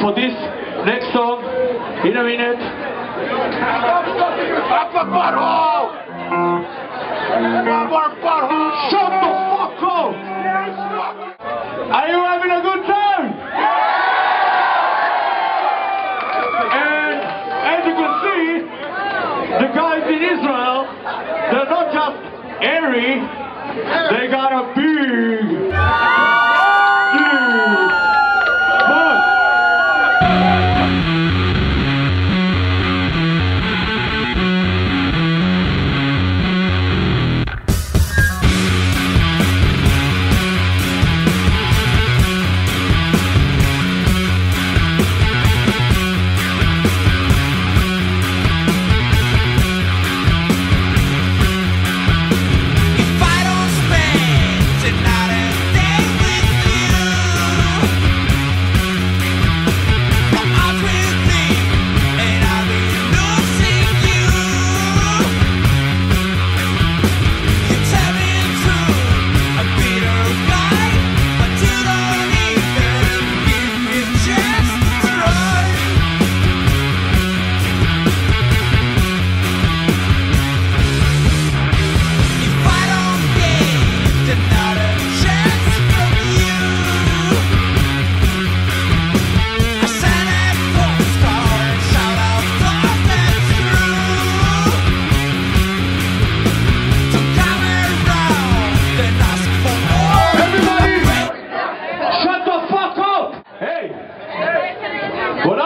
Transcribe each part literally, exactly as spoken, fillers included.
for this next song in a minute. Shut the fuck up! Are you having a good time? And as you can see, the guys in Israel, they're not just airy, they got a big, big butt.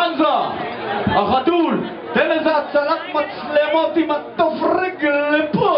החתול, תן איזה הצלת מצלמות עם הטוף רגל לפה